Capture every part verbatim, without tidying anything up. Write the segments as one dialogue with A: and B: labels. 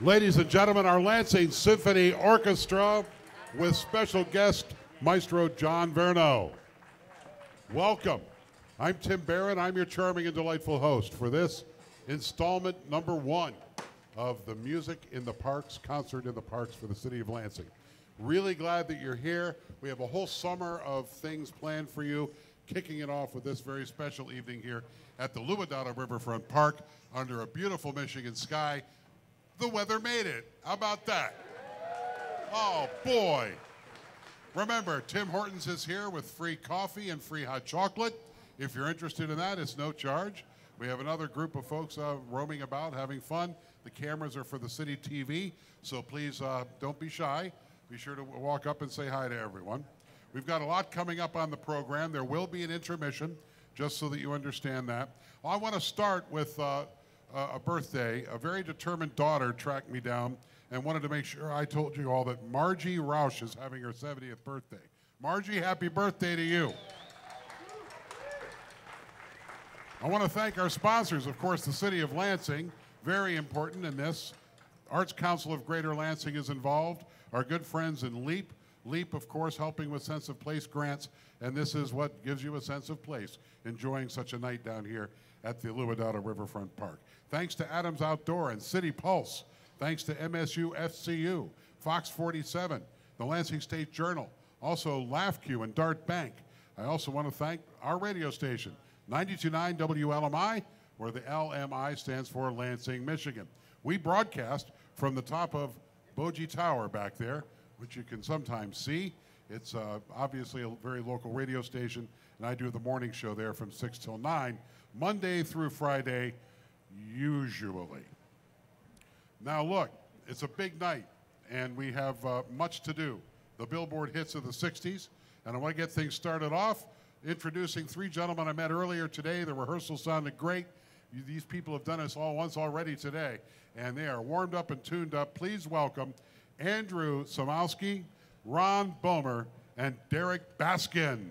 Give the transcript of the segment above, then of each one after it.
A: Ladies and gentlemen, our Lansing Symphony Orchestra with special guest Maestro John Verno. Welcome. I'm Tim Barron. I'm your charming and delightful host for this installment number one of the Music in the Parks, Concert in the Parks for the City of Lansing. Really glad that you're here. We have a whole summer of things planned for you, kicking it off with this very special evening here at the Adado Riverfront Park under a beautiful Michigan sky. The weather made it. How about that? Oh, boy. Remember, Tim Hortons is here with free coffee and free hot chocolate. If you're interested in that, it's no charge. We have another group of folks uh, roaming about, having fun. The cameras are for the city T V, so please uh, don't be shy. Be sure to walk up and say hi to everyone. We've got a lot coming up on the program. There will be an intermission, just so that you understand that. Well, I want to start with uh, a birthday. A very determined daughter tracked me down and wanted to make sure I told you all that Margie Roush is having her seventieth birthday. Margie, happy birthday to you. I want to thank our sponsors, of course, the City of Lansing, very important in this. Arts Council of Greater Lansing is involved. Our good friends in LEAP. LEAP, of course, helping with Sense of Place grants, and this is what gives you a sense of place, enjoying such a night down here at the Adado Riverfront Park. Thanks to Adams Outdoor and City Pulse. Thanks to M S U F C U, Fox forty-seven, the Lansing State Journal, also LaughQ and Dart Bank. I also want to thank our radio station, ninety-two point nine W L M I, where the L M I stands for Lansing, Michigan. We broadcast from the top of Bogie Tower back there, which you can sometimes see. It's uh, obviously a very local radio station, and I do the morning show there from six till nine, Monday through Friday, usually. Now look, it's a big night, and we have uh, much to do. The Billboard hits of the sixties, and I want to get things started off introducing three gentlemen I met earlier today. The rehearsal sounded great. You, these people have done this all once already today, and they are warmed up and tuned up. Please welcome Andrew Samowski, Ron Bomer, and Derek Baskin.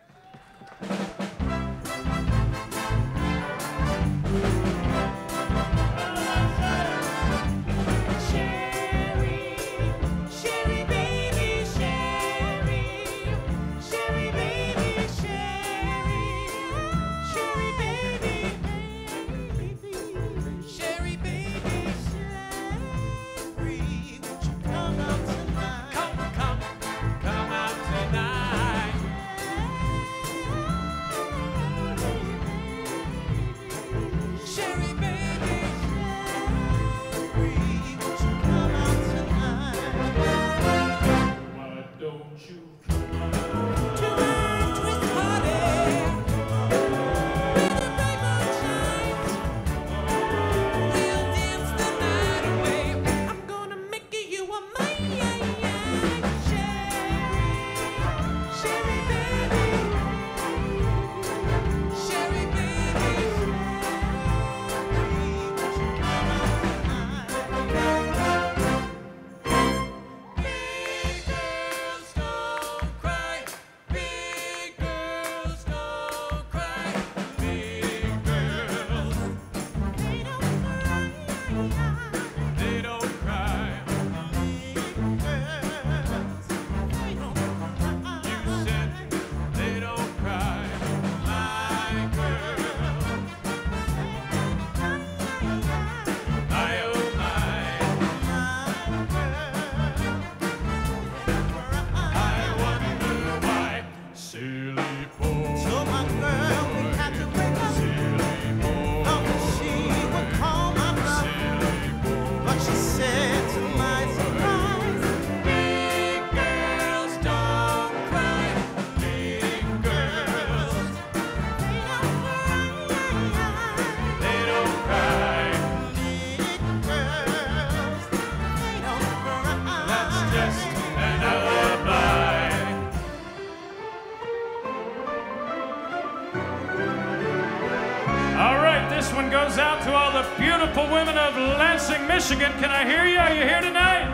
B: Goes out to all the beautiful women of Lansing, Michigan. Can I hear you? Are you here tonight?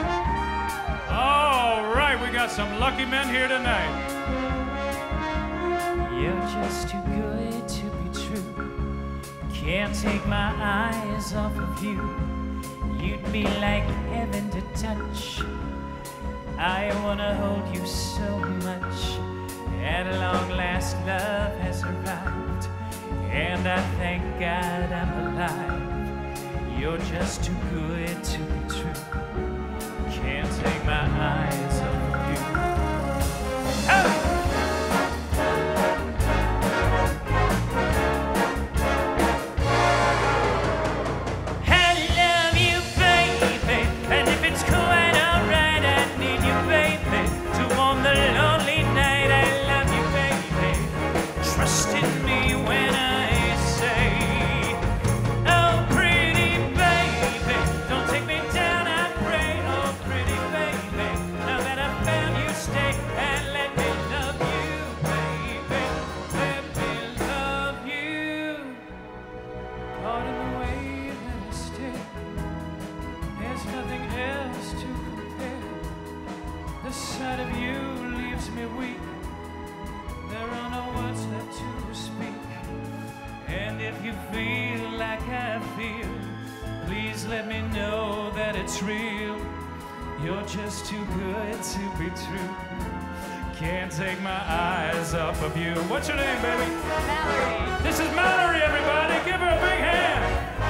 B: All right, we got some lucky men here tonight.
C: You're just too good to be true. Can't take my eyes off of you. You'd be like heaven to touch. I wanna hold you so much. At long last, love has arrived, and I thank God I'm alive. You're just too good to be true. Can't take my eyes off of you. Oh!
B: Just too good to be true. Can't take my eyes off of you. What's your name, baby?
C: Mallory.
B: This is Mallory, everybody. Give her a big hand.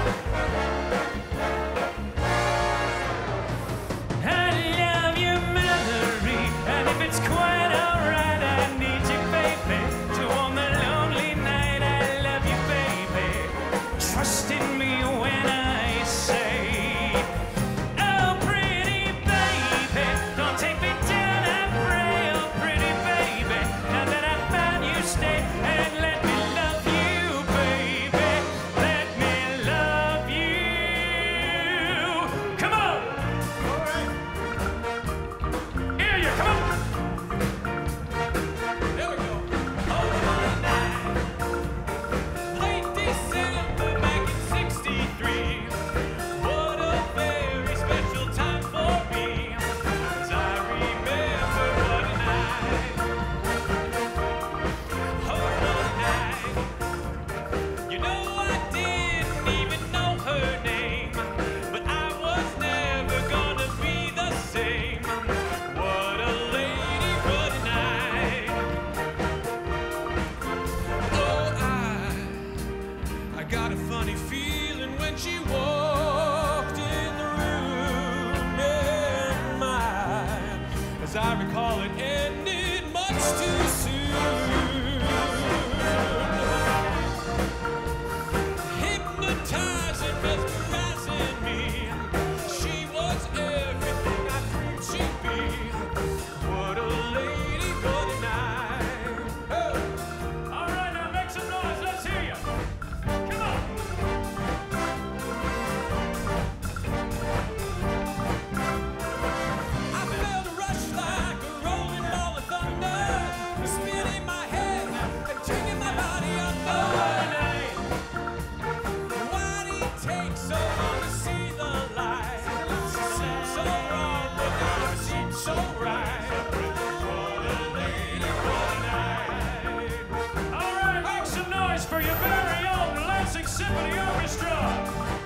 B: I love you, Mallory. And if it's quite alright, I need you, baby. To warm the lonely night, I love you, baby. Trust in me when I say. For your very own Lansing Symphony Orchestra.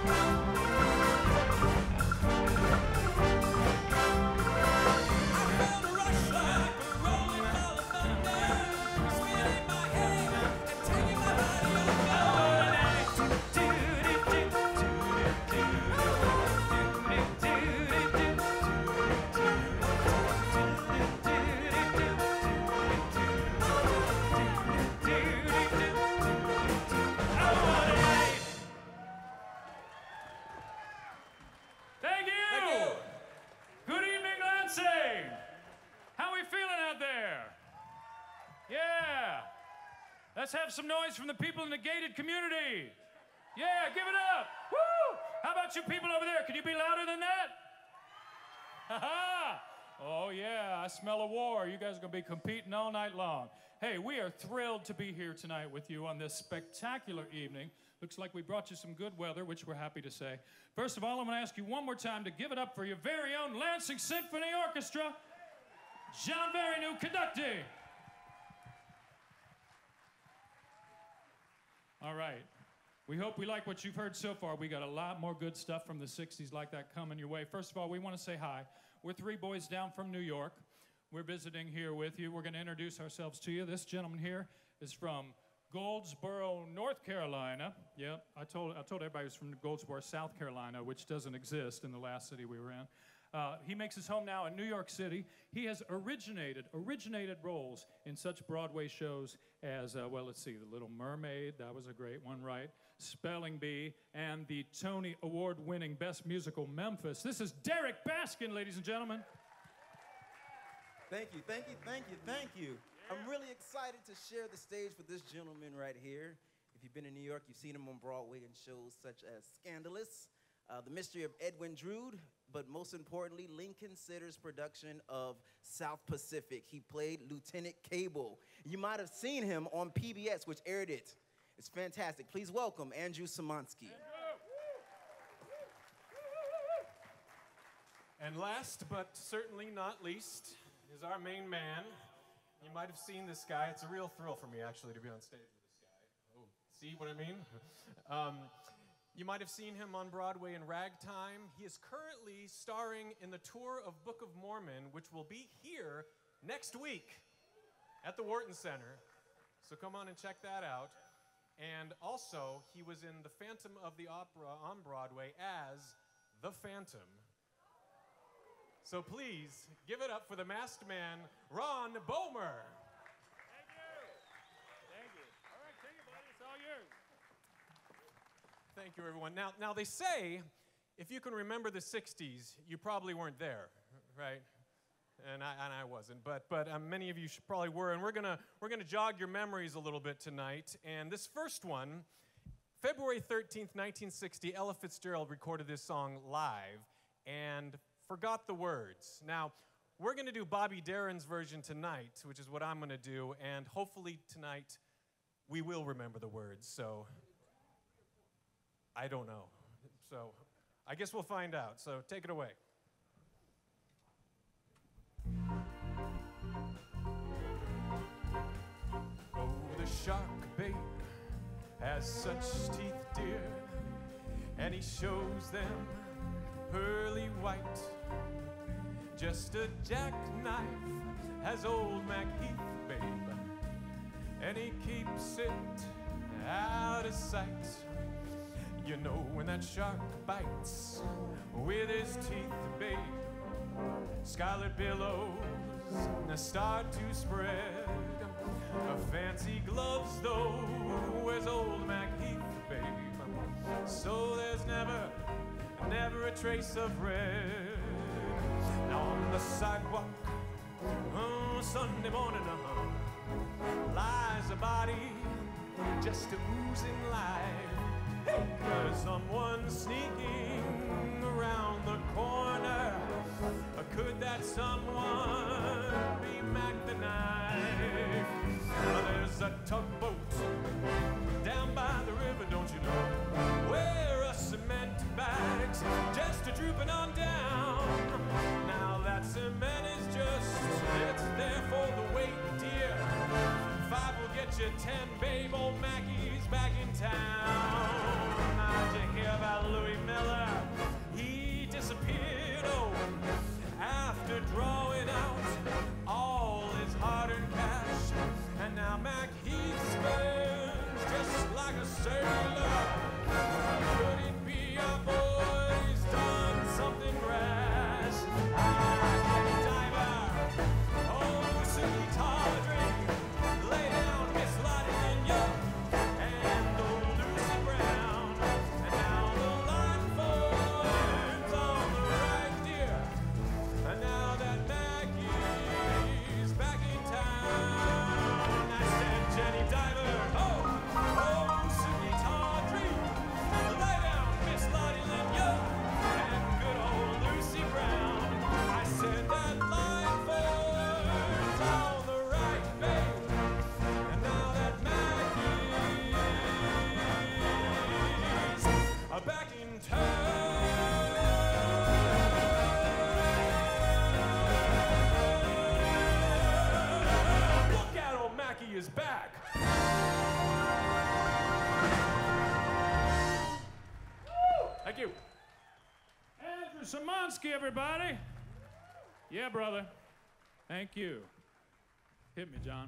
B: Let's have some noise from the people in the gated community. Yeah, give it up. Woo! How about you people over there? Can you be louder than that? Ha-ha! Oh, yeah, I smell a war. You guys are going to be competing all night long. Hey, we are thrilled to be here tonight with you on this spectacular evening. Looks like we brought you some good weather, which we're happy to say. First of all, I'm going to ask you one more time to give it up for your very own Lansing Symphony Orchestra. John Barry, conducting. All right. We hope we like what you've heard so far. We got a lot more good stuff from the sixties like that coming your way. First of all, we want to say hi. We're three boys down from New York. We're visiting here with you. We're going to introduce ourselves to you. This gentleman here is from Goldsboro, North Carolina. Yep, I told, I told everybody he was from Goldsboro, South Carolina, which doesn't exist in the last city we were in. Uh, he makes his home now in New York City. He has originated, originated roles in such Broadway shows as, uh, well, let's see, The Little Mermaid, that was a great one, right? Spelling Bee, and the Tony Award-winning Best Musical, Memphis. This is Derek Baskin, ladies and gentlemen.
D: Thank you, thank you, thank you, thank you. Yeah. I'm really excited to share the stage with this gentleman right here. If you've been in New York, you've seen him on Broadway in shows such as Scandalous, uh, The Mystery of Edwin Drood, but most importantly, Lincoln Sitter's production of South Pacific. He played Lieutenant Cable. You might have seen him on P B S, which aired it. It's fantastic. Please welcome Andrew Szymanski.
E: And last, but certainly not least, is our main man. You might have seen this guy. It's a real thrill for me, actually, to be on stage with this guy. Oh, see what I mean? um, you might have seen him on Broadway in Ragtime. He is currently starring in the tour of Book of Mormon, which will be here next week at the Wharton Center. So come on and check that out. And also, he was in The Phantom of the Opera on Broadway as the Phantom. So please, give it up for the masked man, Ron Bomer.
B: Thank you. Thank you. All right, take it, buddy. It's all yours.
E: Thank you, everyone. Now, now they say, if you can remember the sixties, you probably weren't there, right? And I, and I wasn't, but, but um, many of you should probably were, and we're gonna, we're gonna jog your memories a little bit tonight. And this first one, February thirteenth, nineteen sixty, Ella Fitzgerald recorded this song live and forgot the words. Now, we're gonna do Bobby Darin's version tonight, which is what I'm gonna do, and hopefully tonight we will remember the words, so I don't know. So I guess we'll find out, so take it away. Oh, the shark, babe, has such teeth, dear, and he shows them pearly white. Just a jackknife has old MacHeath, babe, and he keeps it out of sight. You know when that shark bites with his teeth, babe, scarlet billows start to spread. Fancy gloves, though, wears old MacHeath, babe, so there's never, never a trace of red. Now on the sidewalk, oh, Sunday morning, uh, lies a body just oozing life. Hey, there's someone sneaking around the corner. Could that someone be Mac the Knife? There's a tugboat down by the river, don't you know, where a cement bag's just a drooping on down. Now that cement is just, it's there for the weight, dear. Five will get you ten, babe, old Mackie's back in town. Now did you hear about Louis Miller? He disappeared, oh, after drawing out all his hard-earned cash. And now Mac Heath spends just like a sailor. Could it be our boy's done something rash? Ah, diver, oh, sweet Audrey, lay down Miss Lottie Lanyard and old Lucy Brown. And now the line forms on the right, dear. And now that Maggie's back in town, I said Jenny Diver, oh, oh, sweet Audrey.
B: Oblonsky, everybody. Yeah, brother. Thank you. Hit me, John.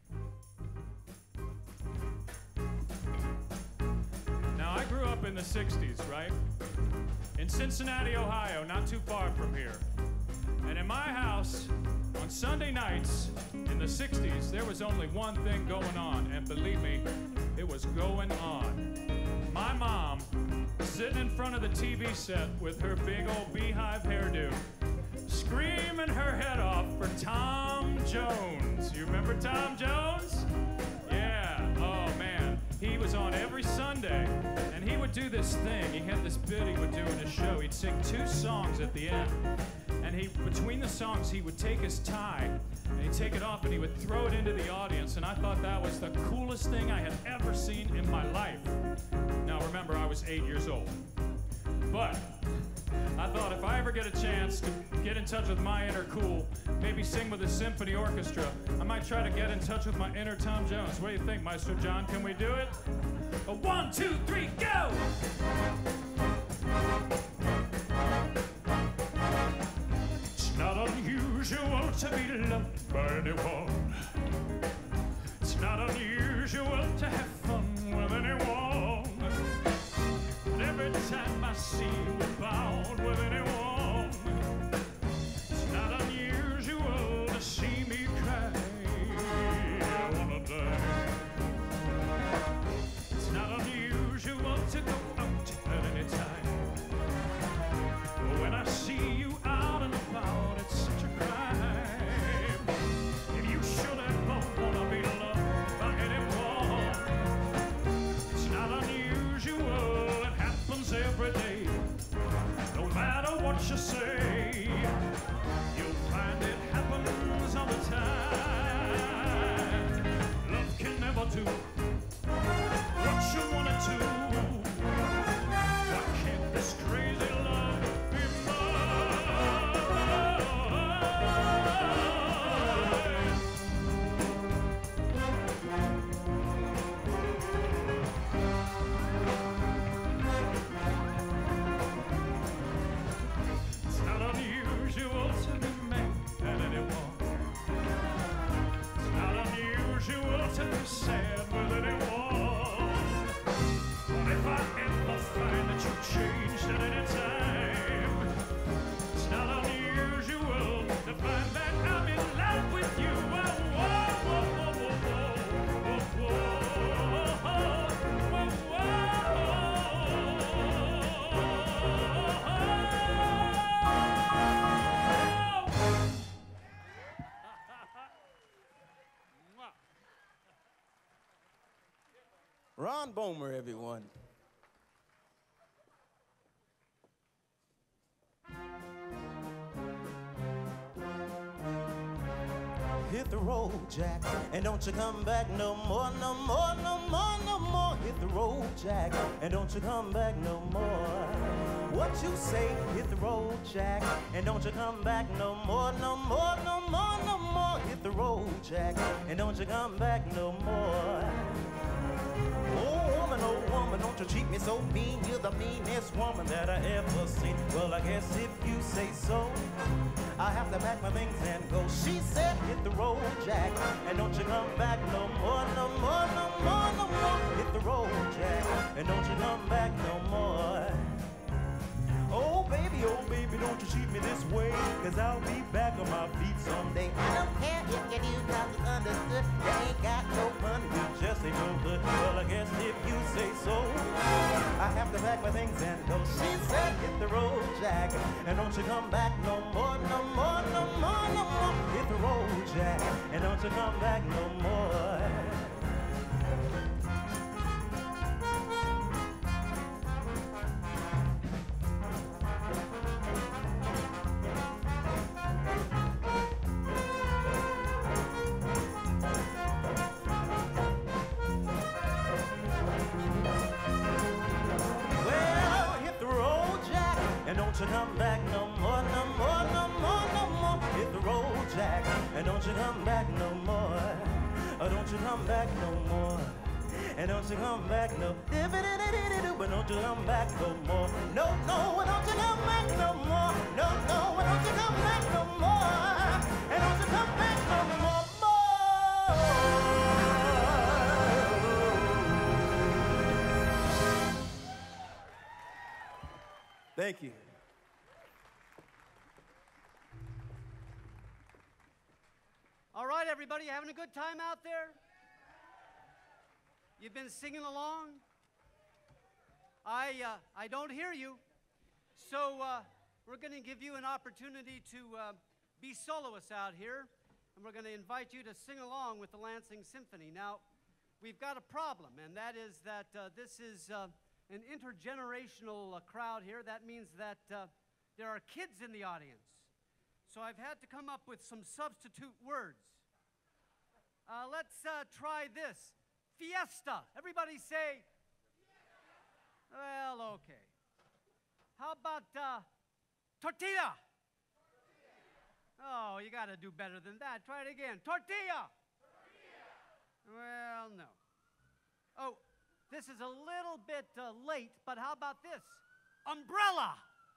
B: Now, I grew up in the sixties, right? In Cincinnati, Ohio, not too far from here. And in my house, on Sunday nights in the sixties, there was only one thing going on, and believe me, it was going on. My mom, sitting in front of the T V set with her big old beehive hairdo, screaming her head off for Tom Jones. You remember Tom Jones? Yeah, oh man. He was on every Sunday, and he would do this thing. He had this bit he would do in his show. He'd sing two songs at the end. And he, between the songs, he would take his tie, and he'd take it off, and he would throw it into the audience. And I thought that was the coolest thing I had ever seen in my life. Now, remember, I was eight years old. But I thought if I ever get a chance to get in touch with my inner cool, maybe sing with a symphony orchestra, I might try to get in touch with my inner Tom Jones. What do you think, Maestro John? Can we do it? A one, two, three, go! It's not unusual to be loved by anyone. It's not unusual to have fun with anyone. But every time I see you bound with anyone, it's not unusual to see me cry. I wanna die. It's not unusual to go out at any time. But when I see you out and about, it's such a crime. If you should ever wanna be loved by anyone, it's not unusual. It happens every day. No matter what you say, you'll find it happens all the time. Love can never do what you wanna do. Why can't this crazy love be mine? It's not unusual to be mad at anyone. It's not unusual to be sad with anyone. But if I ever find that you've changed at any time, it's not unusual to find that I'm in love with you. Whoa, whoa, whoa, whoa, whoa, whoa, whoa, whoa,
D: Ron Bomer, everyone. Hit the road, Jack, and don't you come back no more, no more, no more, no more. Hit the road, Jack, and don't you come back no more. What you say? Hit the road, Jack, and don't you come back no more, no more, no more, no more. Hit the road, Jack, and don't you come back no more. Oh woman, oh woman, don't you treat me so mean. You're the meanest woman that I ever seen. Well, I guess if you say so, I have to pack my things and go. She said, hit the road, Jack, and don't you come back no more, no more, no more, no more. Hit the road, Jack, and don't you come back no more. Oh baby, oh baby, don't you treat me this way, cause I'll be back on my feet someday. I don't care if you do, cause it's understood. You ain't got no money, you just ain't no good. Well, I guess if you say so, I have to pack my things and go. She said, hit the road, Jack, and don't you come back no more, no more, no more, no more. Hit the road, Jack, and don't you come back no more. Don't you come back no more, no more, no more, no more. Hit the road, Jack, and don't you come back no more. Oh, don't you come back no more. And don't you come back no, but don't you come back no more. No, no, don't you come back no more. No, no, don't you come back no more. And don't you come back no more. Thank you.
F: All right, everybody, you having a good time out there? You've been singing along? I, uh, I don't hear you. So uh, we're going to give you an opportunity to uh, be soloists out here, and we're going to invite you to sing along with the Lansing Symphony. Now, we've got a problem, and that is that uh, this is uh, an intergenerational uh, crowd here. That means that uh, there are kids in the audience. So I've had to come up with some substitute words. Uh, let's uh, try this. Fiesta. Everybody say, fiesta. Well, okay. How about uh, tortilla? Tortilla? Oh, you got to do better than that. Try it again. Tortilla. Tortilla. Well, no. Oh, this is a little bit uh, late, but how about this? Umbrella.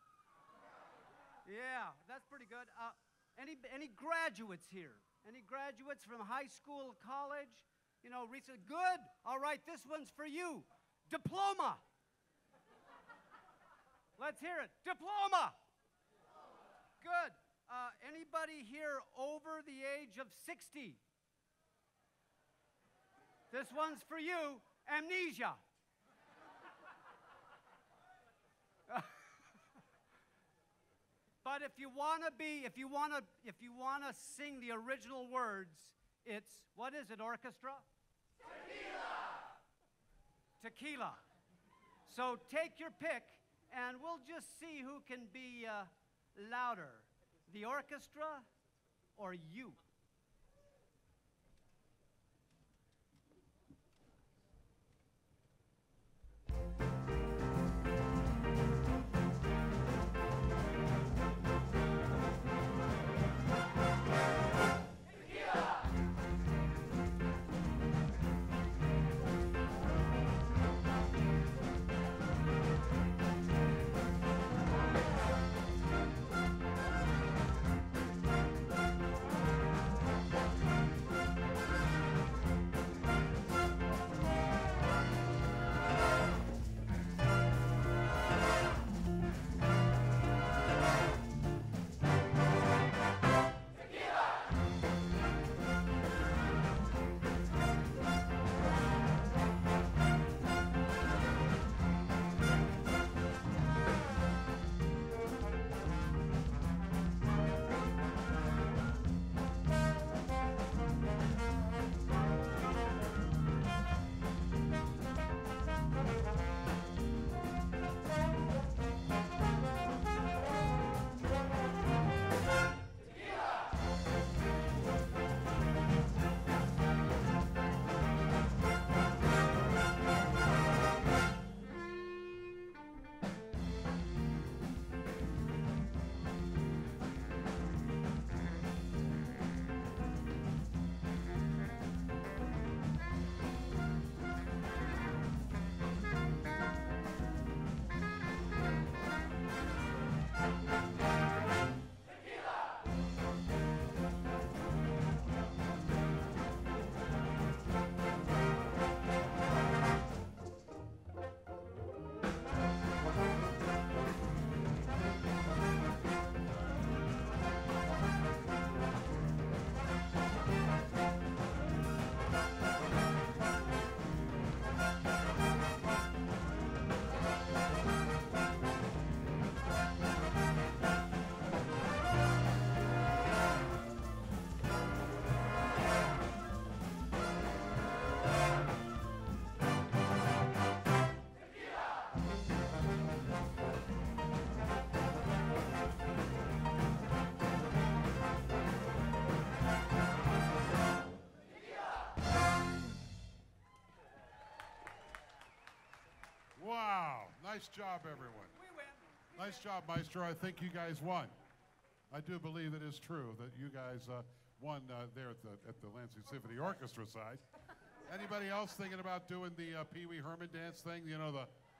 F: Yeah, that's pretty good. Uh, any, any graduates here? Any graduates from high school, college? You know, recent, good. All right, this one's for you. Diploma. Let's hear it. Diploma. Diploma. Good. Uh, anybody here over the age of sixty? This one's for you. Amnesia. But if you want to be, if you want to, if you want to sing the original words, it's, what is it, orchestra? Tequila. Tequila. So take your pick, and we'll just see who can be uh, louder, the orchestra or you.
A: Wow. Nice job, everyone.
F: We win.
A: Nice job, Maestro. I think you guys won. I do believe it is true that you guys uh, won uh, there at the, at the Lansing Symphony Orchestra side. Anybody else thinking about doing the uh, Pee Wee Herman dance thing? You know, the...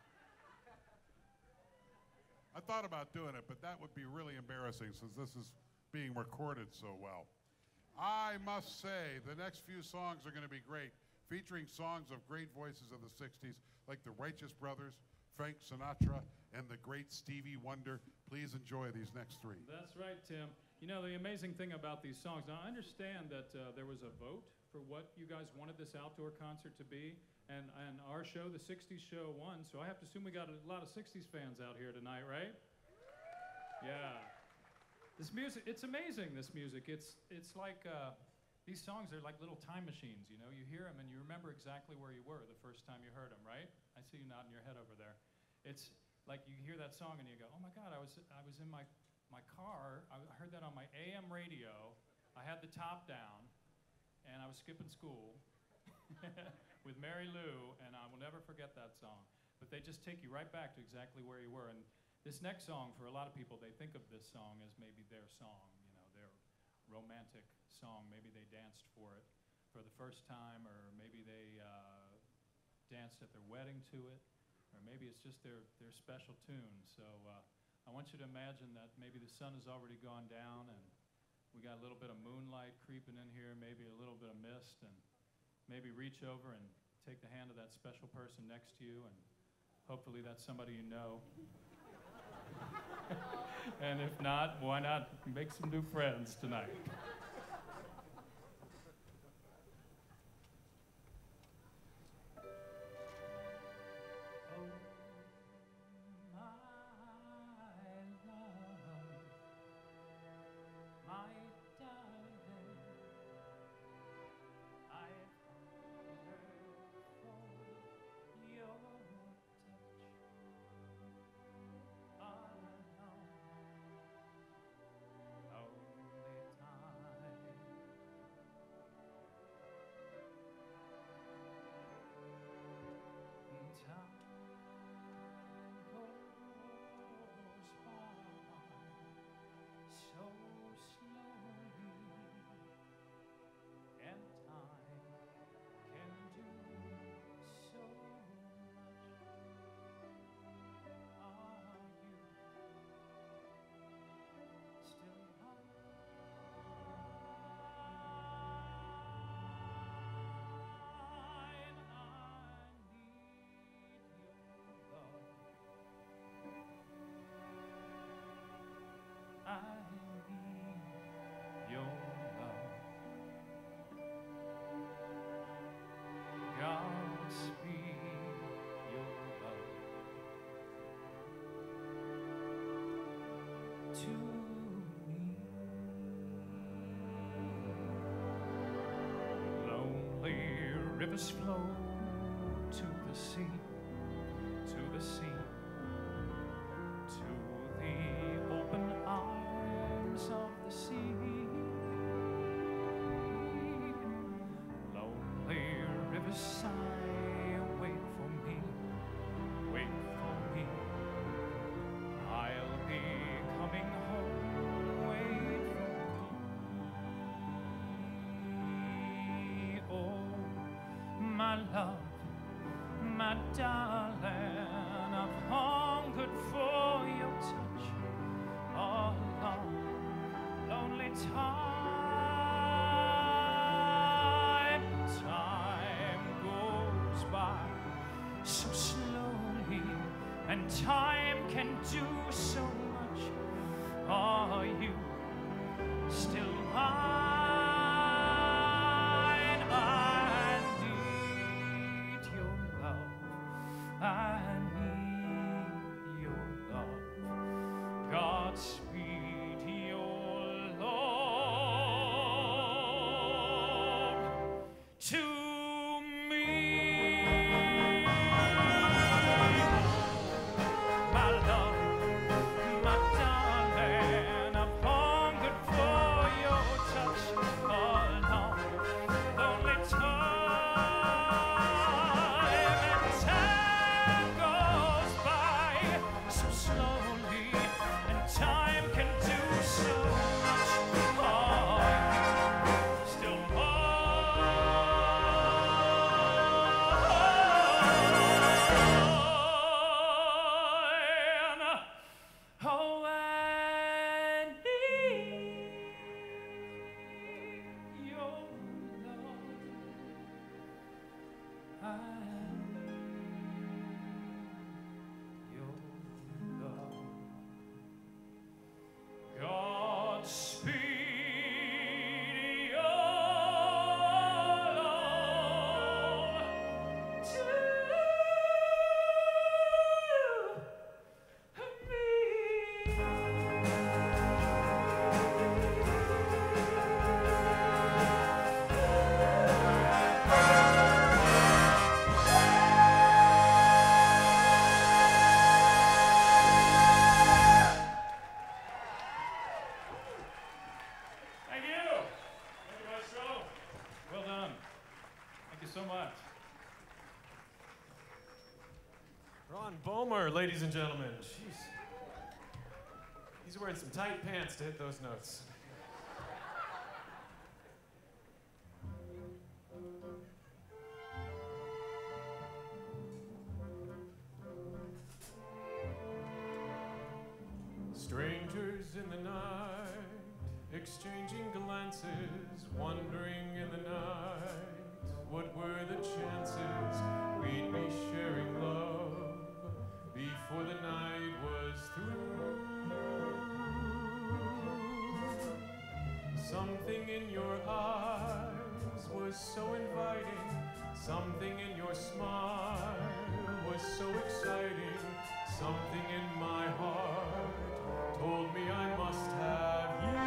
A: I thought about doing it, but that would be really embarrassing since this is being recorded so well. I must say, the next few songs are going to be great, featuring songs of great voices of the sixties, like the Righteous Brothers, Frank Sinatra, and the great Stevie Wonder. Please enjoy these next three.
B: That's right, Tim. You know, the amazing thing about these songs, now I understand that uh, there was a vote for what you guys wanted this outdoor concert to be, and, and our show, the sixties show, won, so I have to assume we got a lot of sixties fans out here tonight, right? Yeah. This music, it's amazing, this music. It's, it's like, uh, these songs are like little time machines, you know? You hear them and you remember exactly where you were the first time you heard them, right? I see you nodding your head over there. It's like you hear that song and you go, oh my God, I was, I was in my, my car, I heard that on my A M radio, I had the top down, and I was skipping school with Mary Lou, and I will never forget that song. But they just take you right back to exactly where you were. And this next song, for a lot of people, they think of this song as maybe their song, you know, their romantic song. Maybe they danced for it for the first time, or maybe they uh, danced at their wedding to it, or maybe it's just their, their special tune. So uh, I want you to imagine that maybe the sun has already gone down, and we got a little bit of moonlight creeping in here, maybe a little bit of mist, and maybe reach over and take the hand of that special person next to you, and hopefully that's somebody you know. And if not, why not make some new friends tonight? I need your love. God speed your love to me. Lonely rivers flow to the sea, to the sea. Of the sea, lonely rivers sigh, wait for me, wait for me. I'll be coming home, wait for me. Oh, my love, my darling, I've hungered for your touch all along. Lonely time, time goes by so slowly, and time can do so much. Are you still mine? I need your love. I need your love. Godspeed. To me, my love, my darling, I've hungered for your your love. Godspeed, your love to Thank you. Thank you, Maestro. Well done. Thank you so much.
E: Ron Boehmer, ladies and gentlemen. Jeez. He's wearing some tight pants to hit those notes. Strangers in the night, exchanging glances, wondering in the night, what were the chances we'd be sharing love before the night was through? Something in your eyes was so inviting, something in your smile was so exciting, something in my heart told me I must have you.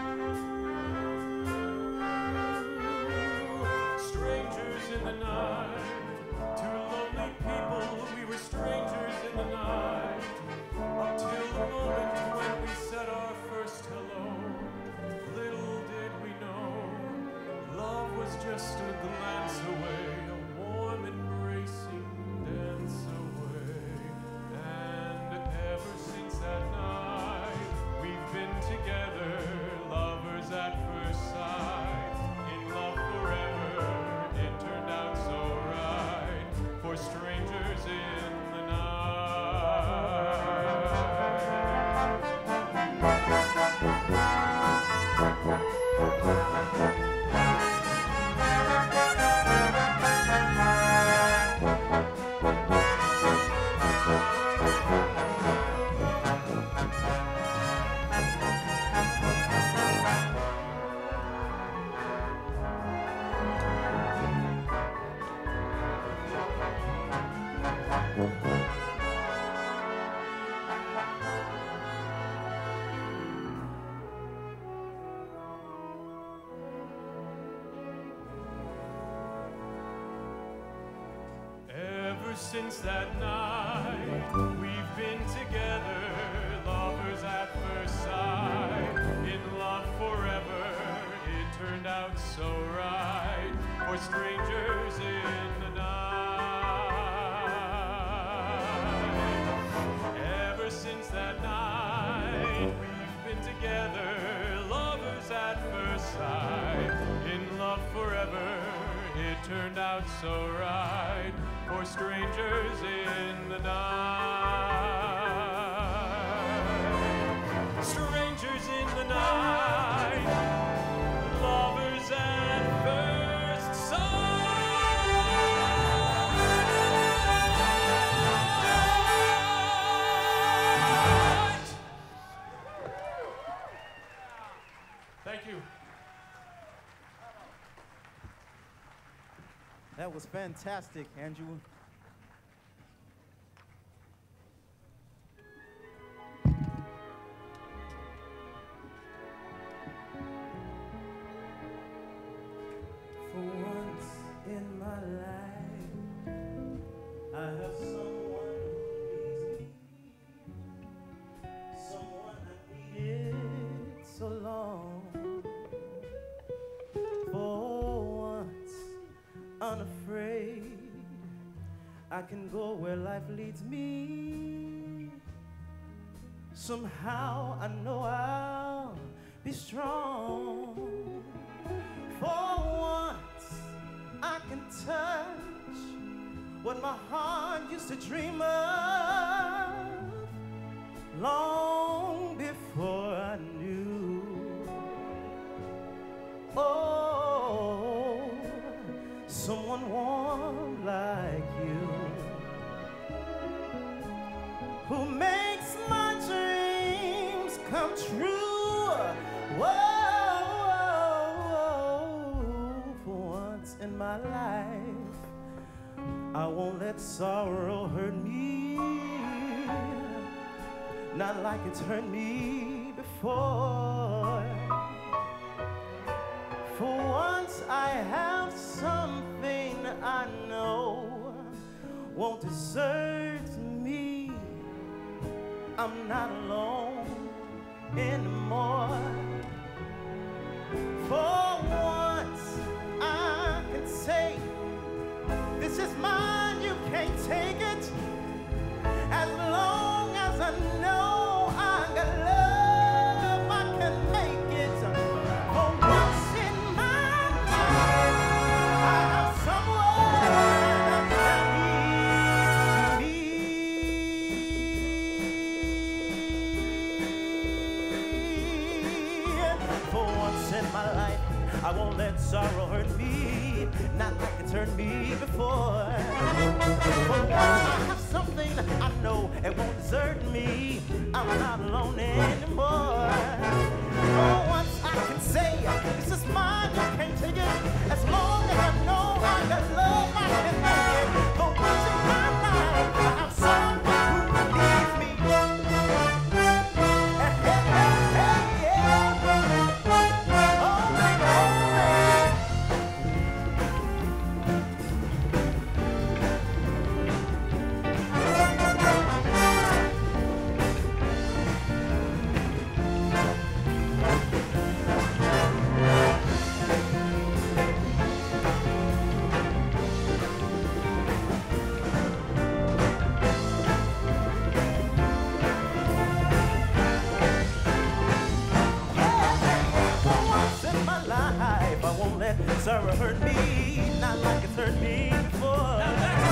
E: Strangers in the night, two lonely people, we were strangers in the night, up till the moment when we said our first hello. Little did we know, love was just a glance away, a warm embracing dance away. And ever since that night, we've been together, lovers at first sight, in love forever. It turned out so right for strangers in the Ever since that night, we've been together, lovers at first sight, in love forever. It turned out so right for strangers in the night. Ever since that night, we've been together, lovers at first sight, in love forever. It turned out so right for strangers in the night. Strangers in the night, lovers at first sight. Thank you.
D: That was fantastic, Andrew.
G: For once in my life, I have someone who pleases me, someone I needed so long. For once, unafraid, I can go where life leads me. Somehow I know I'll be strong. For once, I can touch what my heart used to dream of long before I knew. Oh, someone warm like you. I won't let sorrow hurt me, not like it's hurt me before. For once I have something I know won't desert me. I'm not alone anymore. For once I can say, this is mine, you can't take it. As long as I know I got love, I can make it. For once in my life, I have someone that needs me. For once in my life, I won't let sorrow hurt me, not like it's hurt me before. For once I have something I know it won't desert me. I'm not alone anymore. For once I can say, this is mine, you can't take it. As long as I know I got love, I can make it. For once in my life, I have someone who believes me. Hey, hey, hey, yeah. Oh, baby, oh, sorrow hurt me, not like it's hurt me before.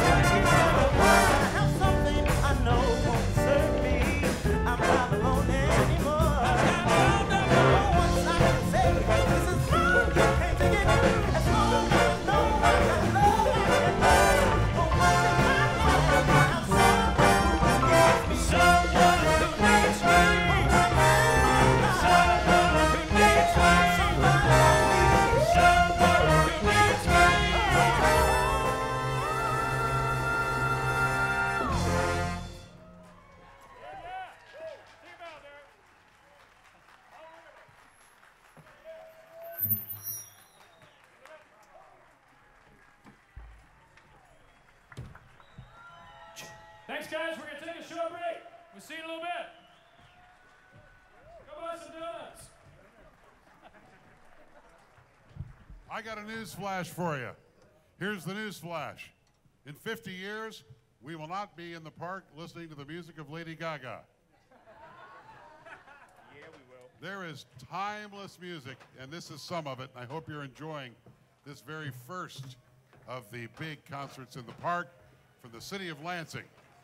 G: I have something I know won't desert me. I'm not alone anymore. Once I can say, this is mine, you can't take it. As long as I know I got love, I can love. For once in my life, I have someone who needs me. Someone who needs me. Someone who needs me.
B: Thanks, guys. We're going to take a short break. We'll see you in a little bit. Go buy some donuts.
A: I got a news flash for you. Here's the news flash. In fifty years, we will not be in the park listening to the music of Lady Gaga.
E: Yeah, we will.
A: There is timeless music, and this is some of it. I hope you're enjoying this very first of the big concerts in the park from the city of Lansing.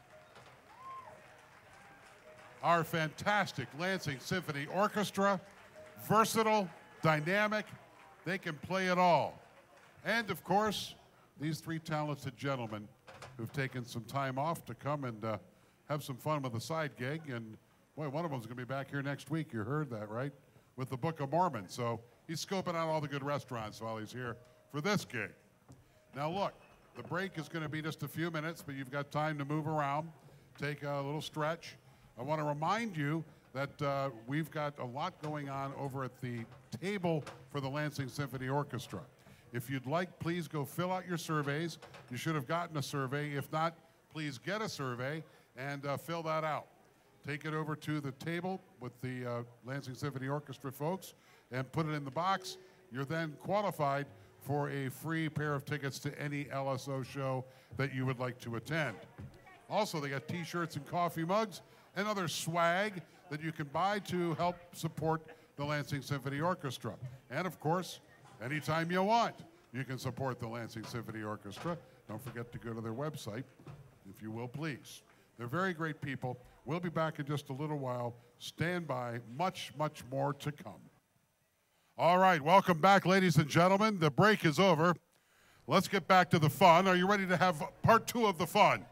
A: Our fantastic Lansing Symphony Orchestra, versatile, dynamic, they can play it all. And of course, these three talented gentlemen who've taken some time off to come and uh, have some fun with a side gig. And boy, one of them's gonna be back here next week, you heard that, right? With the Book of Mormon. So he's scoping out all the good restaurants while he's here for this gig. Now look, the break is gonna be just a few minutes, but you've got time to move around, take a little stretch. I want to remind you that uh, we've got a lot going on over at the table for the Lansing Symphony Orchestra. If you'd like, please go fill out your surveys. You should have gotten a survey. If not, please get a survey and uh, fill that out. Take it over to the table with the uh, Lansing Symphony Orchestra folks and put it in the box. You're then qualified for a free pair of tickets to any L S O show that you would like to attend. Also, they got t-shirts and coffee mugs and other swag that you can buy to help support the Lansing Symphony Orchestra. And of course, anytime you want, you can support the Lansing Symphony Orchestra. Don't forget to go to their website, if you will, please. They're very great people. We'll be back in just a little while. Stand by, much, much more to come. All right, welcome back, ladies and gentlemen. The break is over. Let's get back to the fun. Are you ready to have part two of the fun?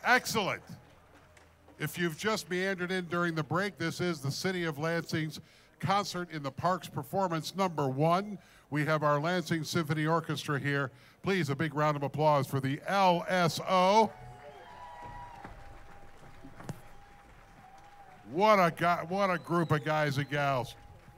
A: Excellent. If you've just meandered in during the break, this is the City of Lansing's Concert in the Parks performance number one. We have our Lansing Symphony Orchestra here. Please, a big round of applause for the L S O. What a guy, what a group of guys and gals.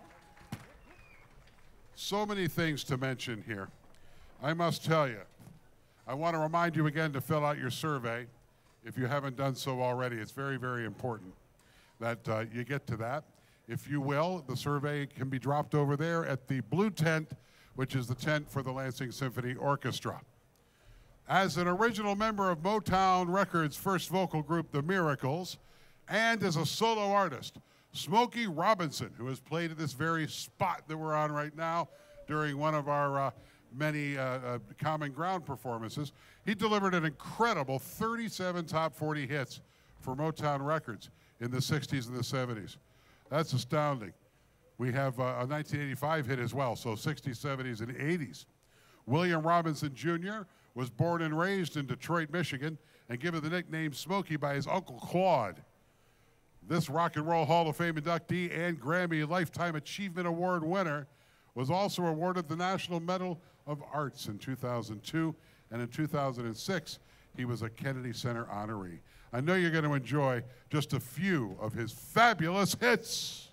A: So many things to mention here. I must tell you, I want to remind you again to fill out your survey if you haven't done so already. It's very, very important that uh, you get to that. If you will, the survey can be dropped over there at the blue tent, which is the tent for the Lansing Symphony Orchestra. As an original member of Motown Records' first vocal group, The Miracles, and as a solo artist, Smokey Robinson, who has played at this very spot that we're on right now during one of our uh, many uh, uh, Common Ground performances, he delivered an incredible thirty-seven top forty hits for Motown Records in the sixties and the seventies. That's astounding. We have uh, a nineteen eighty-five hit as well, so sixties, seventies, and eighties. William Robinson Junior was born and raised in Detroit, Michigan, and given the nickname Smokey by his Uncle Claude. This Rock and Roll Hall of Fame inductee and Grammy Lifetime Achievement Award winner was also awarded the National Medal of Arts in two thousand two, and in two thousand six, he was a Kennedy Center honoree. I know you're going to enjoy just a few of his fabulous hits.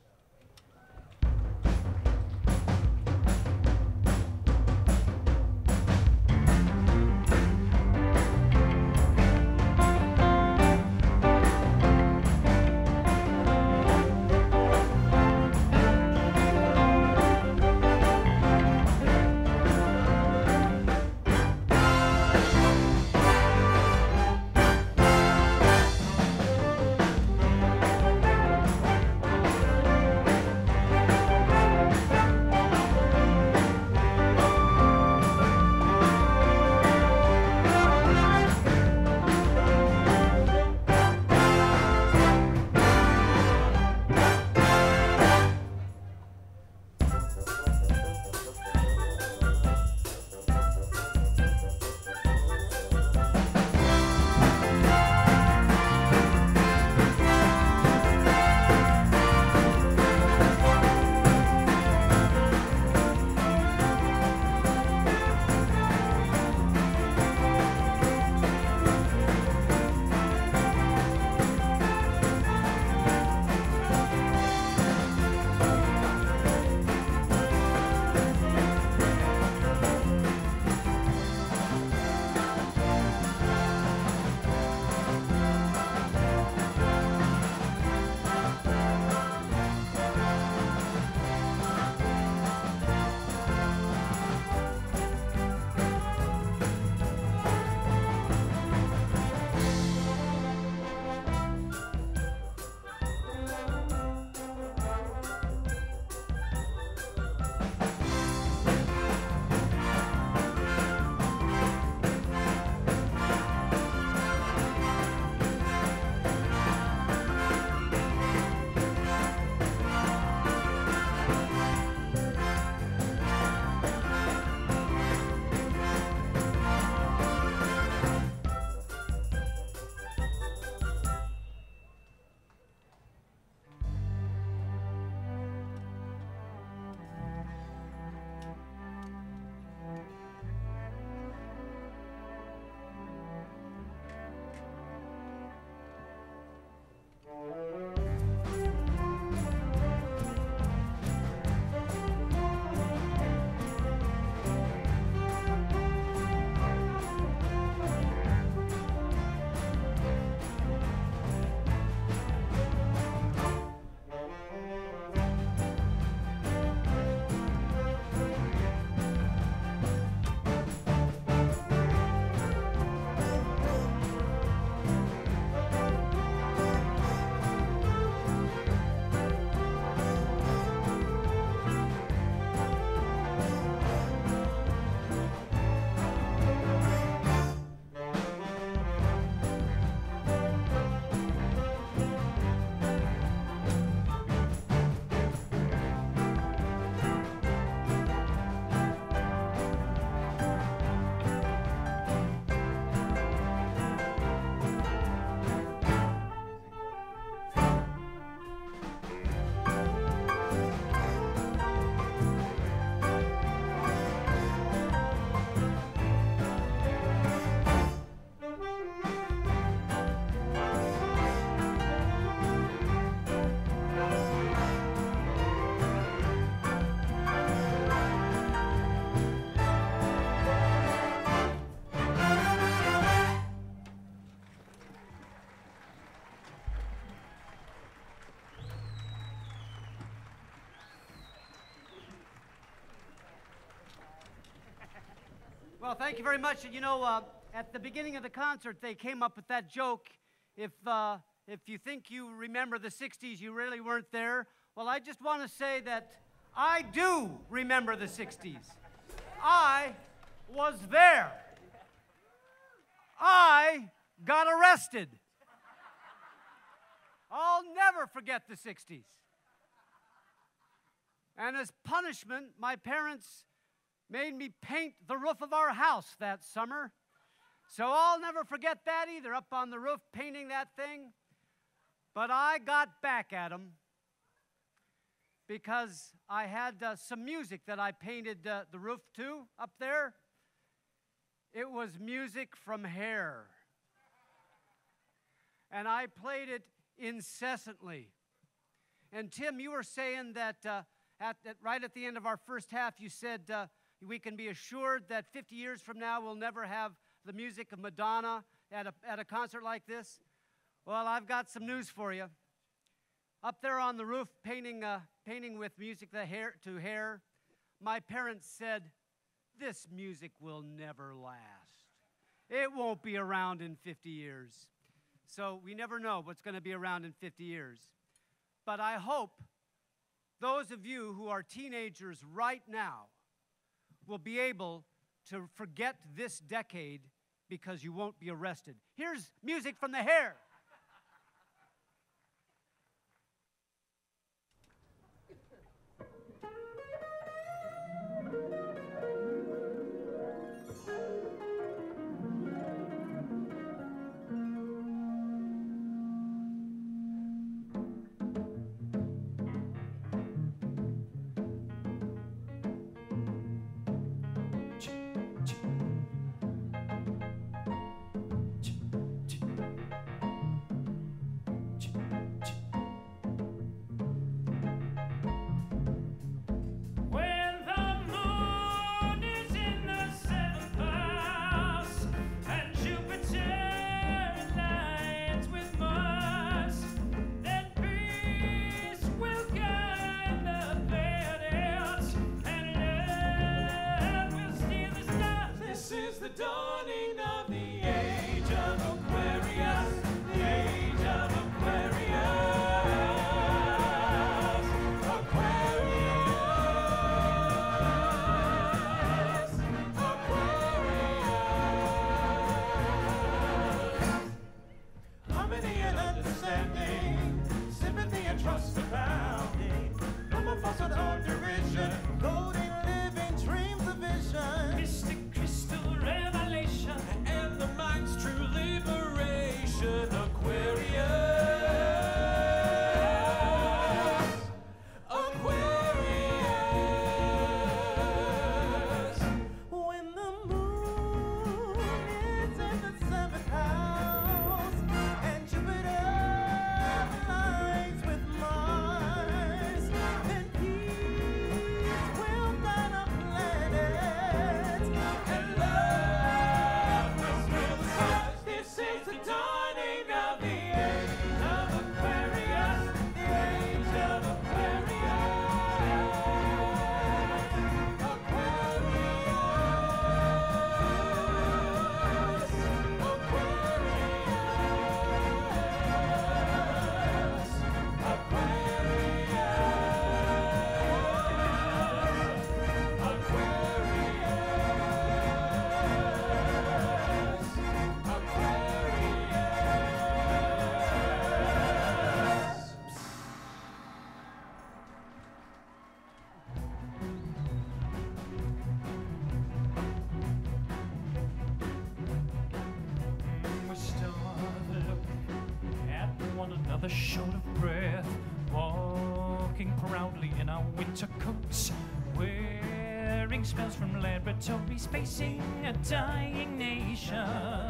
F: Well, thank you very much. You know, uh, at the beginning of the concert, they came up with that joke. If, uh, if you think you remember the sixties, you really weren't there. Well, I just want to say that I do remember the sixties. I was there. I got arrested. I'll never forget the sixties. And as punishment, my parents made me paint the roof of our house that summer. So I'll never forget that either, up on the roof painting that thing. But I got back at them because I had uh, some music that I painted uh, the roof to up there. It was music from Hair. And I played it incessantly. And Tim, you were saying that uh, at, at, right at the end of our first half, you said uh, we can be assured that fifty years from now we'll never have the music of Madonna at a, at a concert like this. Well, I've got some news for you. Up there on the roof, painting, uh, painting with music the hair, to Hair, my parents said, this music will never last. It won't be around in fifty years. So we never know what's going to be around in fifty years. But I hope those of you who are teenagers right now will be able to forget this decade because you won't be arrested. Here's music from the Hair.
C: Short of breath, walking proudly in our winter coats, wearing spells from laboratories, facing a dying nation,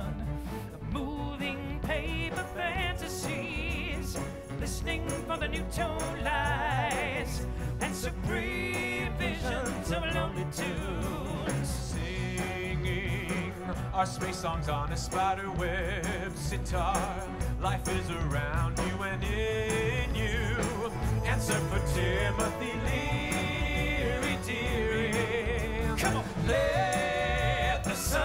C: moving paper fantasies, listening for the new tone lies, and supreme visions of lonely tunes.
E: Singing our space songs on a spider web sitar. Life is around you and in you. Answer for Timothy Leary, dearie. Come on. Let the sun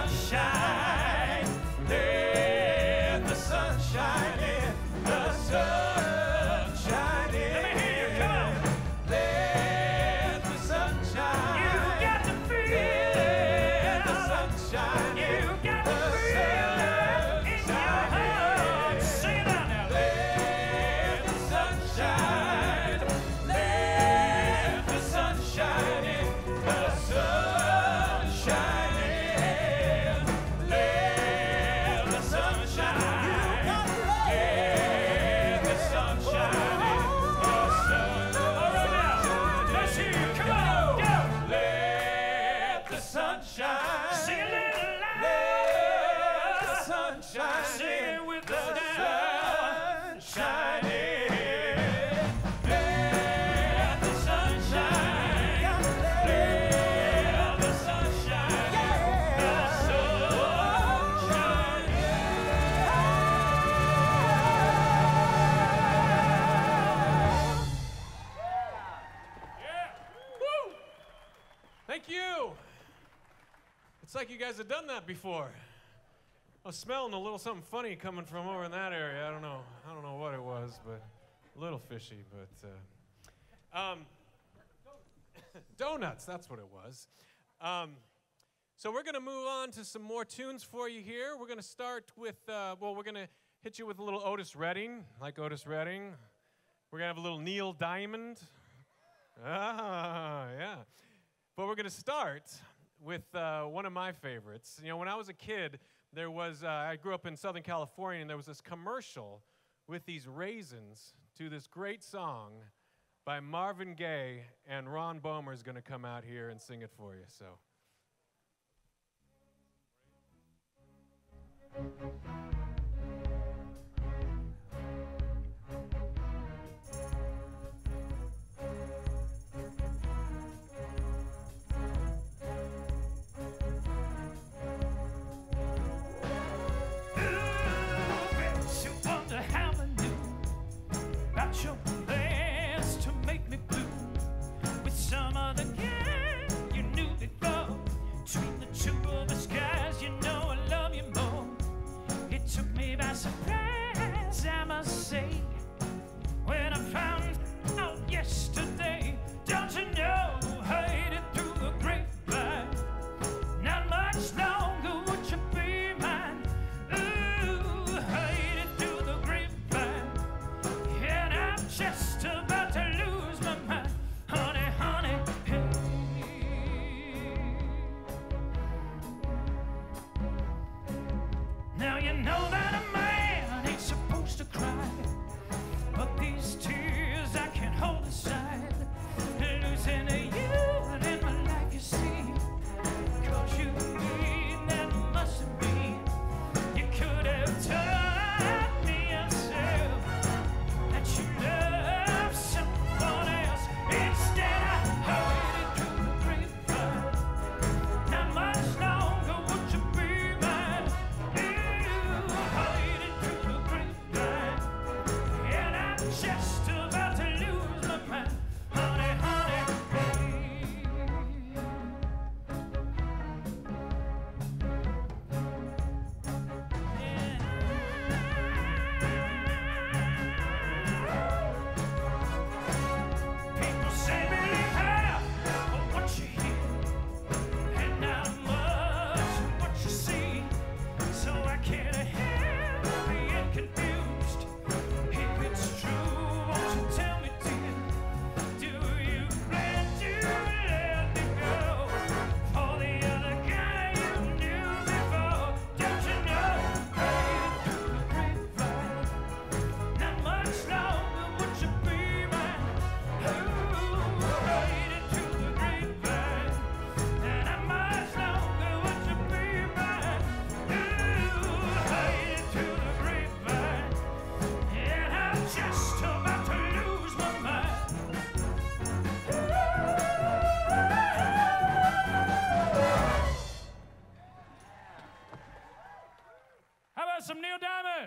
C: sunshine. Sing a little louder.
E: Let the sun shine.
C: Sing it with the sun shining. Let the sun shine. Let the sun shine. The sun shine.
E: Yeah. Woo! Thank you. It's like you guys have done that before. I was smelling a little something funny coming from over in that area. I don't know. I don't know what it was, but a little fishy. But uh, um, donuts. That's what it was. Um, so we're going to move on to some more tunes for you here. We're going to start with. Uh, well, we're going to hit you with a little Otis Redding, like Otis Redding. We're going to have a little Neil Diamond. Ah, yeah. But we're going to start with uh, one of my favorites. You know, when I was a kid, there was, uh, I grew up in Southern California, and there was this commercial with these raisins to this great song by Marvin Gaye, and Ron Boehmer is going to come out here and sing it for you. So.
C: Your plans to make me blue with some other guy you knew before. Between the two of us guys, you know I love you more. It took me by surprise, I must say, when I found out yesterday. Don't you know, heard it through the grapevine. Not much longer would you be mine. Ooh, heard it through the grapevine. And I'm just about to lose my mind, honey, honey, hey. Now you know that a man ain't supposed to cry, but these tears I can't hold aside. Losing you in my life, you see, 'cause you mean that mustn't be. You could have told me yourself that you love someone else. Instead, I heard it through the grapevine. Not much longer would you be mine. You heard it through the grapevine. And I'm just about to lose my mind, honey, honey, baby. People say believe half of what you hear, and not much of what you see. So I can't help being confused. If it's true, won't you tell me, dear? Do you plan to let me go for the other guy you knew before? Don't you know, heard it through the grapevine. Not much longer would you be mine. Ooh, heard it through the grapevine. And not much longer would you be mine. Ooh, heard it through the grapevine. And I'm just about to lose my mind. How about some Neil Diamond?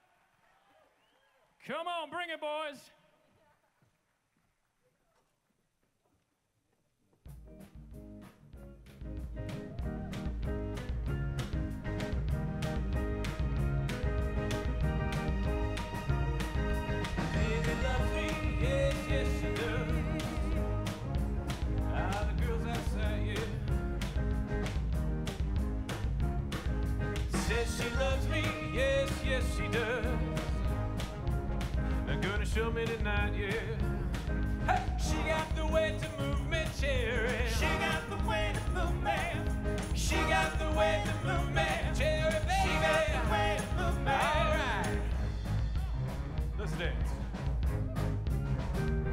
C: Come on, bring it, boys.
E: Baby loves me, yes, yes she does. Ah, the girls outside, yeah. Says she loves me, yes, yes she does. They're gonna show me tonight, yeah. Hey, she got the way to move me, cherry. She got the way to move me. She got the way to move me, cherry, baby. She got the way to move me. All right. Let's dance.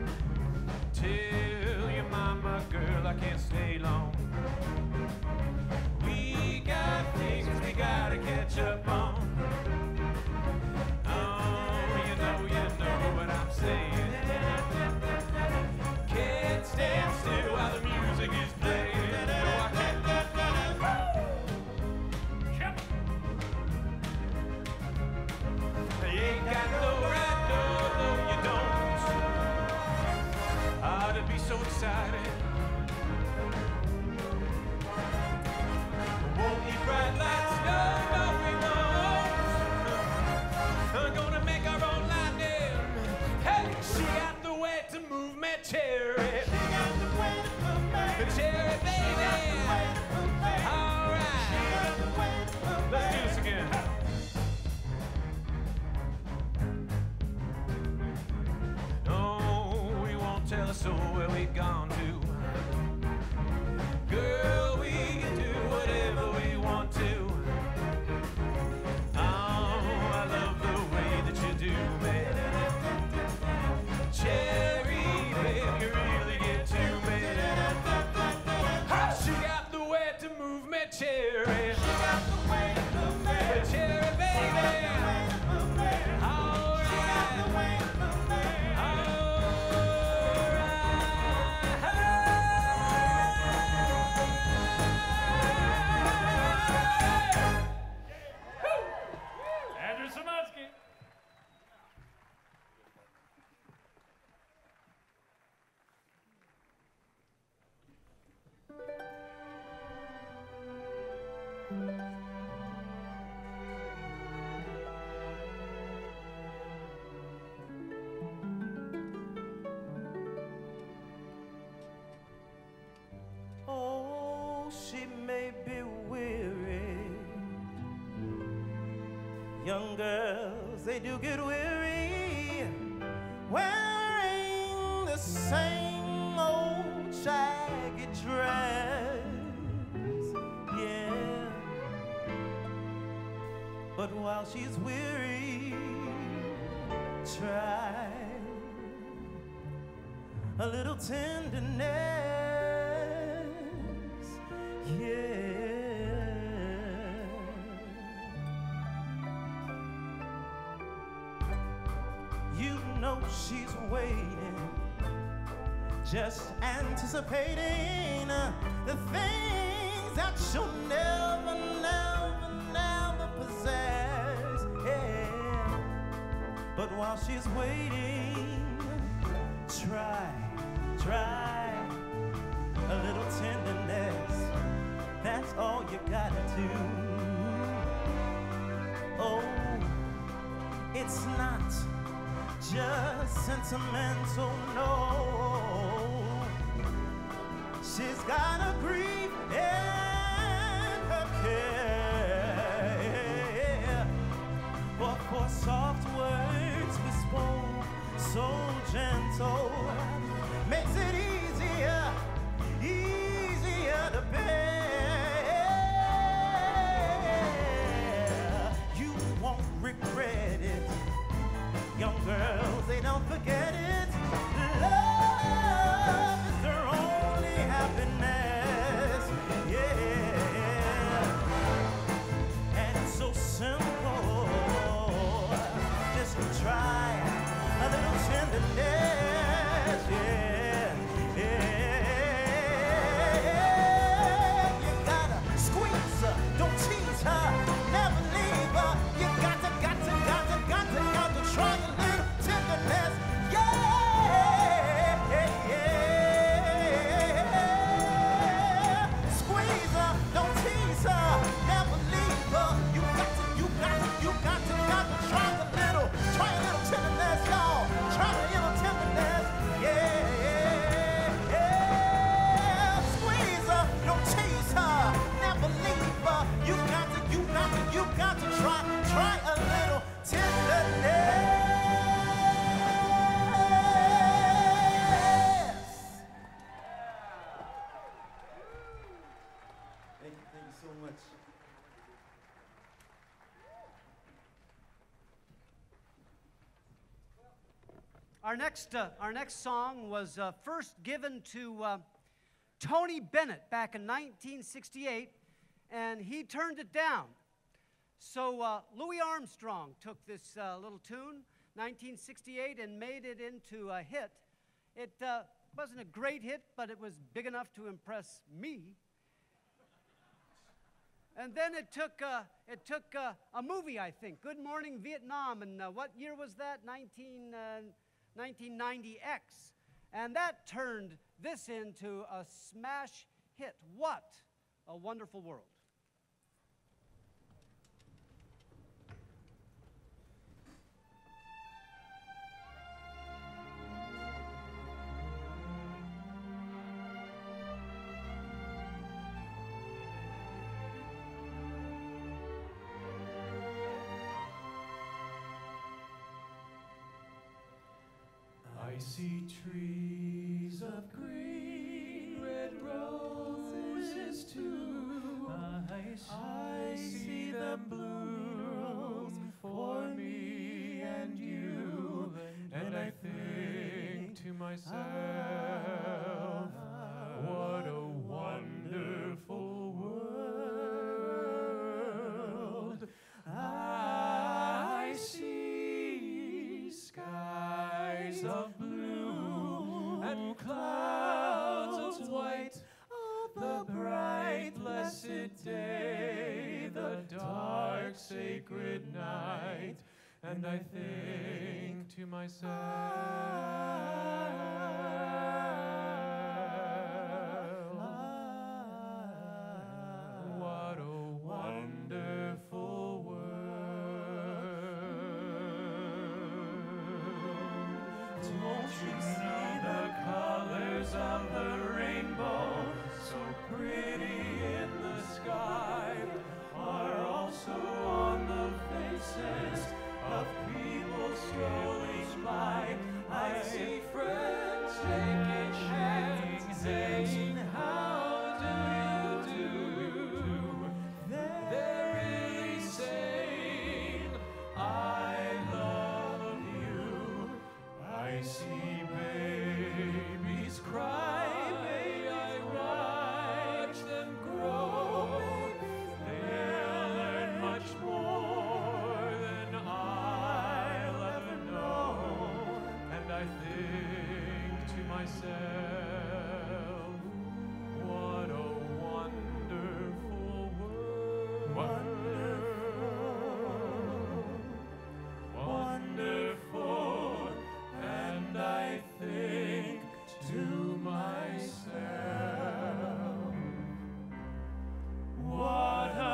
E: Tell your mama, girl, I can't stay long. so where we've gone to. Girl, we can do whatever we want to. Oh, I love the way that you do me. Cherry, babe, you really get to me. Oh, she got the way to move me, Cherry. She got the way to move me. Cherry, baby. All right.
B: Andrew Szymanski.
G: Oh, she may be weary. Young girls, they do get weary wearing the same old shaggy dress. Yeah. But while she's weary, try a little tenderness. Yeah. You know she's waiting, just anticipating the things that she'll never, never, never possess. Yeah. But while she's waiting, try, try a little tenderness. That's all you gotta do. Oh, it's not just sentimental, no. She's got a grief and her care. But for soft words we spoke so gentle makes it easier, easier to bear. You won't regret it. Young girls, they don't forget it. Love is their only happiness. Yeah. And it's so simple. Just try a little tenderness. Yeah. Yeah. You gotta squeeze her, don't tease her, never leave her. You got to, got to, got to, got to, got to try a little tenderness. Yeah, yeah, yeah. Squeeze her, don't tease her, never leave her. You got to, you got to, you got to, got to try a little, try a little tenderness, y'all. Try a little tenderness. Yeah, yeah, yeah. Squeeze her, don't tease her, never leave her. You got to, you got to, you got to try, try a little tenderness. Thank you, thank you so much.
F: Our next, uh, our next song was uh, first given to uh, Tony Bennett back in nineteen sixty-eight, and he turned it down. So uh, Louis Armstrong took this uh, little tune, nineteen sixty-eight, and made it into a hit. It uh, wasn't a great hit, but it was big enough to impress me. And then it took, uh, it took uh, a movie, I think, Good Morning Vietnam, and uh, what year was that? nineteen, uh, nineteen ninety X. And that turned this into a smash hit. What a Wonderful World.
E: I see trees of green, red roses too. I see them bloom for me and you, and I think to myself, what a wonderful world. I see skies of blue and clouds of white, the bright blessed day, the dark sacred night, and I think to myself, what a wonderful world. Don't you see the colors of the rainbow, so pretty in the sky, are also on the faces of people strolling by. I see friends shaking hands, saying, how do you do? They're really saying, I love you. I see babies cry, I watch them grow. They'll learn much more than I'll ever know. And I think to myself, what a wonderful world. Wonderful. Wonderful. And I think to myself, what a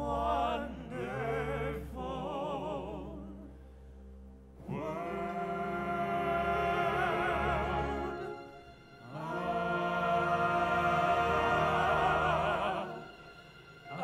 E: wonderful world. Ah, ah.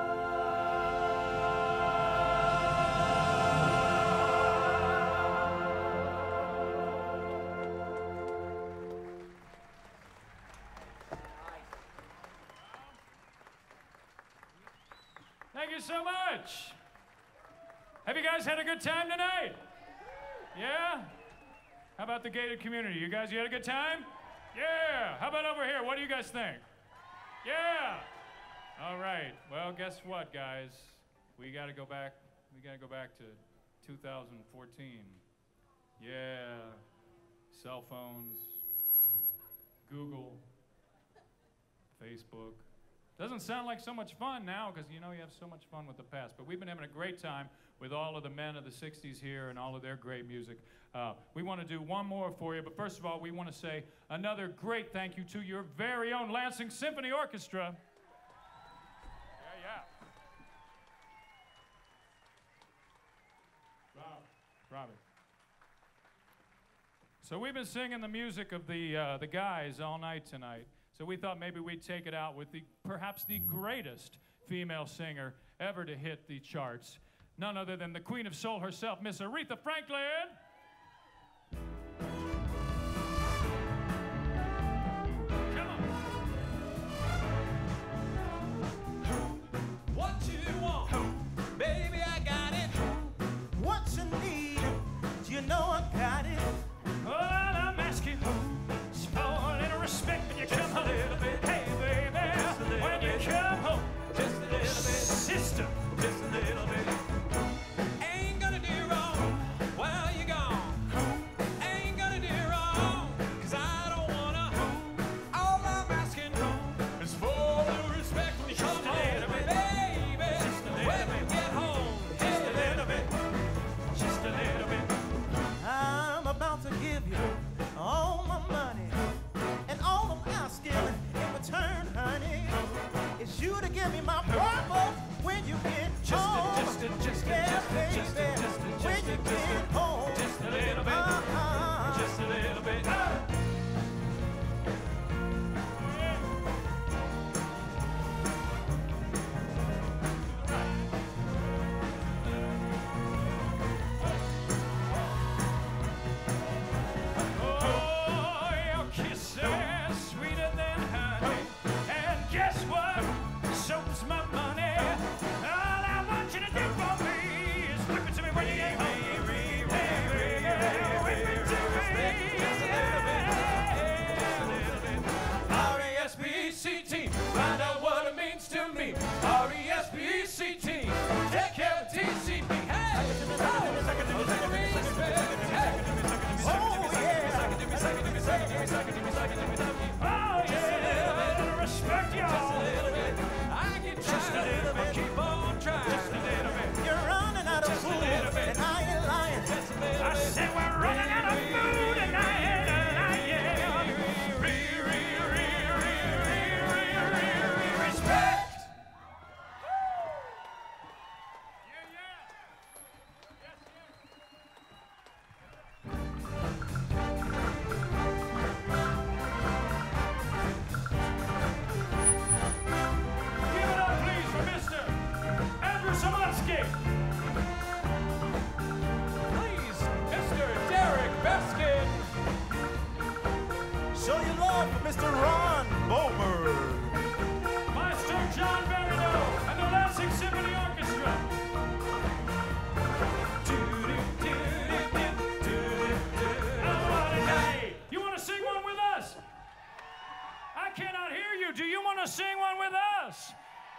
B: Thank you so much. Have you guys had a good time tonight? Yeah? How about the gated community? You guys, you had a good time? Yeah. How about over here? What do you guys think? Yeah. All right. Well, guess what, guys? We got to go back. We got to go back to two thousand fourteen. Yeah. Cell phones, Google, Facebook. Doesn't sound like so much fun now because, you know, you have so much fun with the past. But we've been having a great time with all of the men of the sixties here and all of their great music. Uh, we want to do one more for you. But first of all, we want to say another great thank you to your very own Lansing Symphony Orchestra. Yeah, yeah. Rob, Robbie. So we've been singing the music of the, uh, the guys all night tonight. So we thought maybe we'd take it out with the perhaps the greatest female singer ever to hit the charts. None other than the Queen of Soul herself, Miss Aretha Franklin. Come on.
E: What you want, baby, I got it.
G: What you need, you know I got it.
B: All I'm asking is for a little respect when you come home. Hey, baby, when you come home.
E: Just a little bit,
B: Sister.
E: just a little bit. Ain't gonna do wrong while you're gone. Ain't gonna do wrong, 'cause I don't wanna. All I'm asking is for a little respect when you come
B: Just a
E: home.
B: little bit.
E: Baby,
B: Just a little
E: when
B: bit.
E: you get home.
B: Just a little bit. Just a little bit.
G: I'm about to give you all my money, and all I'm asking in return, honey, is you to give me my purpose when you get
E: Just a-
G: home.
E: just a- just a-
G: yeah,
E: just a-
G: baby,
E: just a- just a- just
G: when
E: a-
G: you
E: just a-
G: get home.
E: Just a little bit.
G: Uh-huh.
E: Just a little bit.
B: Oh, your kisses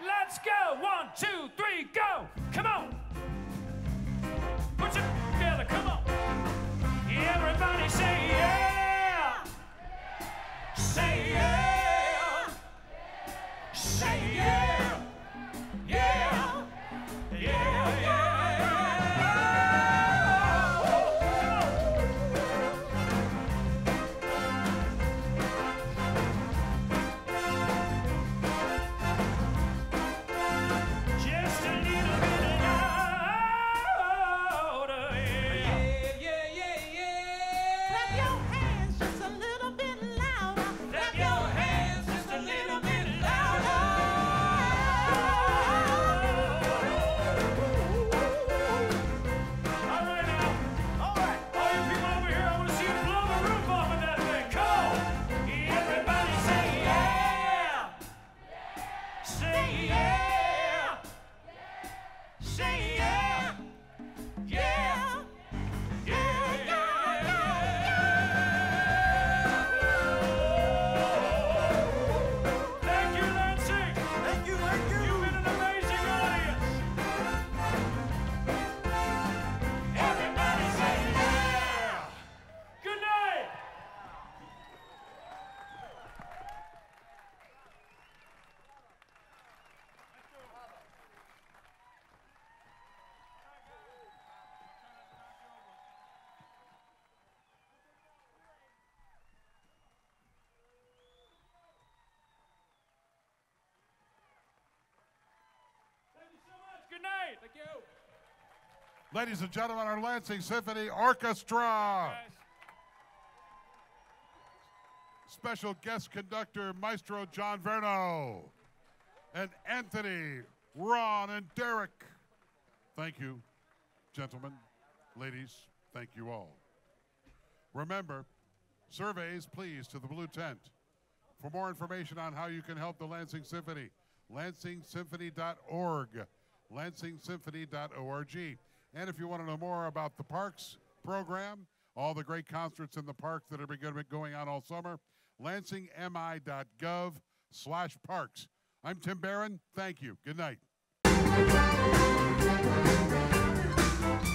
B: Let's go. One, two, three, go. Come on. Put your together. Come on. Everybody say yeah. Say yeah. Say yeah. Yeah. Yeah, yeah. Good night. Thank you.
A: Ladies and gentlemen, our Lansing Symphony Orchestra.
B: Guys.
A: Special guest conductor, Maestro John Verno. And Anthony, Ron, and Derek. Thank you, gentlemen, ladies, thank you all. Remember, surveys, please, to the blue tent. For more information on how you can help the Lansing Symphony, lansing symphony dot org. lansing symphony dot org. And if you want to know more about the Parks program, all the great concerts in the park that are going to be going on all summer, lansing m i dot gov slash parks. I'm Tim Barron. Thank you. Good night.